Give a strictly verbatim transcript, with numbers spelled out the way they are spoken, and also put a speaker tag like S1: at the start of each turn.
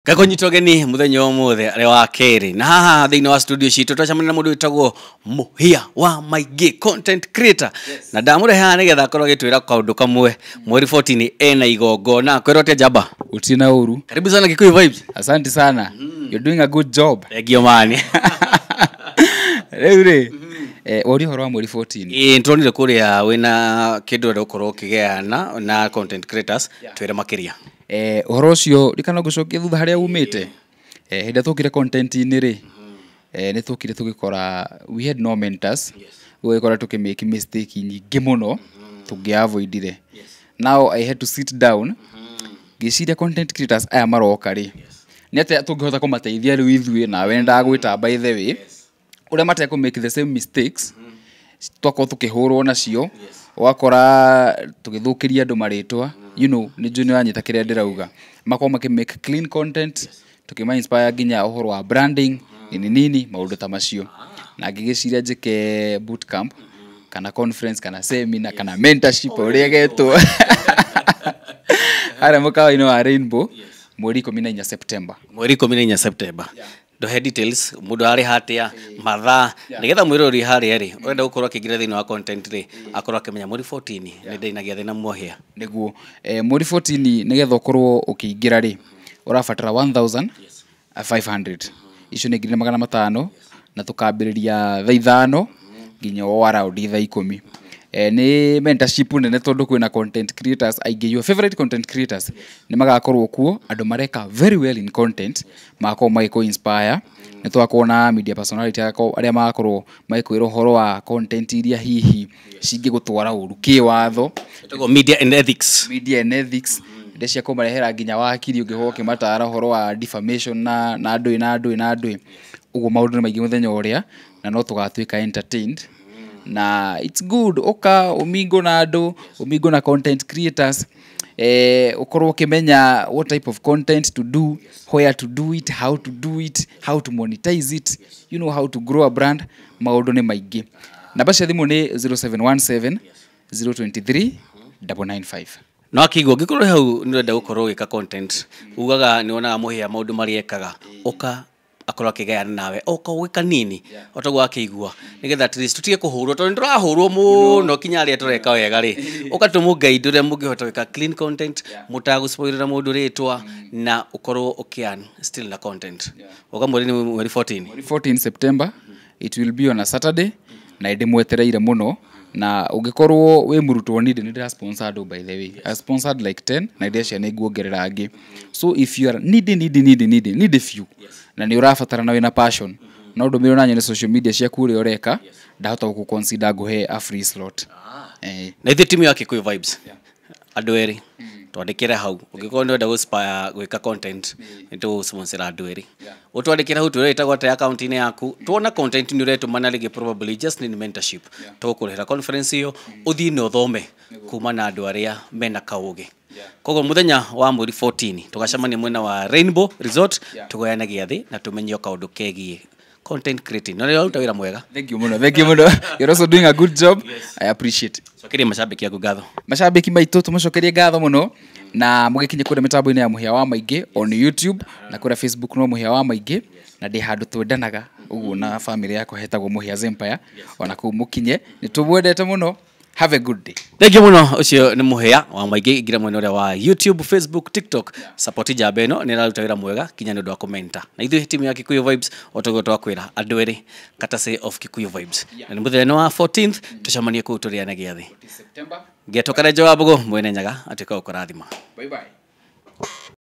S1: Gakonyitogeni muthenya omuthe ari wa keri na haha thiini wa studio citu twacamana na mundu witagwo Muhia wa Maige content creator yes. Na ndamure haha nigetha akorwo agitwira kaundu kamwe mweri fourteen ena igongona kwerote jaba
S2: utina uru
S1: karibu sana Kikuyu Vibes.
S2: Asante sana mm. You're doing a good job.
S1: Thank you man.
S2: Reure eh ori horo wa mweri fourteen
S1: eh ntronire kuria wina kindu ndo ukorwo kigeana na content creators yeah. Twire makiria
S2: eh horo cio rikana gucokia thutha haria umite eh hinda tukire content ini ri eh ni tukire tugikora we had no mentors we kora tukimake mistake nyingi muno tugi avoid ire now I had to sit down giciria content creators aya maroka ri ni ate tungihota kumateithia ri ithuĩ na wenda gwita by the way ure mate ku make the same mistakes twako tukihurwo nacio wakora tugithukiria andu maritwa you know ni junior anyita kiria ndirauga mako make make clean content tukima inspire ginya uhoro wa branding nini nini maundu ta macio na ngigiciria njike boot camp kana conference kana seminar kana mentorship uria geto ara mukawa ino wa Rainbow mweri kumi na inya September
S1: mweri kumi na inya September do head details mudu ari hatia matha nigetha mwiro ri hari ari wenda gukorwo kigira thini wa content ri akorwo akimenya mweri fourteen ni ndinagia thina Muhia
S2: niguo eh mweri fourteen nigetha ukorwo ukiingira ri urafatara one thousand five hundred icio ni ngiri magana matano na tukambiriria thaa ithano nginya o around thaa ikumi eh ni mentorship nene tondu kwina content creators aige your favorite content creators ni magakorwo kuo andu mareka very well in content mako maiko inspire ni twakona media personality yako aria makorwo maiko iro horo wa content iria hihi cingi gutwara uru ki watho
S1: twago media and ethics
S2: media and ethics ndecia kumarehera nginya wakiri ungihoke matara horo wa defamation na na andu na andu na andu ugo maundu ni maigi muthenya uria na no tugatwika entertained na it's good oka umingo na ando umingo na content creators eh ukorwo kimenya what type of content to do, where to do it, how to do it, how to monetize it, you know how to grow a brand maundu ni maigi na basha thimu ni zero seven one seven zero two three nine nine five
S1: no akigo gikorwo hau ni renda gukorwo gika content ugaga ni ona Muhia maundu mariekaga oka akorwo kigaya nawe oka wika nini otagwa akigua nigetha at least tutige kuhurwo tondu ndurahurwo muno kinya ria tureka wega ri ukatumu guide ure mungihota wika clean content mutagu spoilera mundu ritwa na ukorwo ukian still na content oka mweri ni mweri
S2: fourteen September it will be on a Saturday na inde mwetereire muno na ungikorwo we murutwo ni ndira sponsored by the way I sponsored like ten na inde cia ni nguongerera angi so if you are need need need need need a few na ni urafatara na wina passion na undu miro nanye na social media cia kuri oreka ndahota ku consider guhe a free slot
S1: eh na ithe timu ya Kikuyu Vibes andu eri twandikira hau ungikorwo ni wenda guspire gwika content nito sponsor andu eri utwandikira hau twetagwa ta account ine yaku tuona content ni uretu manalege probably just need mentorship tukurehera conference iyo uthii no thome kuma na andu aria mena kauge kogo muthenya wa mweri fourteen tugacamania mwena wa Rainbow Resort tugoyana giathi na tumenyo kaundu kegie content creating no leo utawira mwega.
S2: Thank you muno thank you muno you're also doing a good job. Yes. I appreciate it.
S1: So kiri mashabiki yaku gatho
S2: mashabiki maitu tumacokerie gatho muno na mugikinye kure mitambo ine ya Muhia wa Maige on YouTube na kure Facebook no Muhia wa Maige na ndi handu twendanaga uguo na family yako hetagwo Muhia Empire ona ku mukinye ni tumwendete muno. Have a good day.
S1: Thank you muno ucio ni Muhia wa Maige igira mwena ule wa YouTube, Facebook, TikTok support jabeno ni rarutawira mwega kinya ndu wa commenta na ithu timu ya Kikuyu Vibes otogo twakwira andu eri katase of Kikuyu Vibes na ni muthenya wa fourteenth tucamanie ku turiana giathi
S2: September
S1: getokare jawabugo mwene nyaga atika ukurathima.
S2: Bye bye.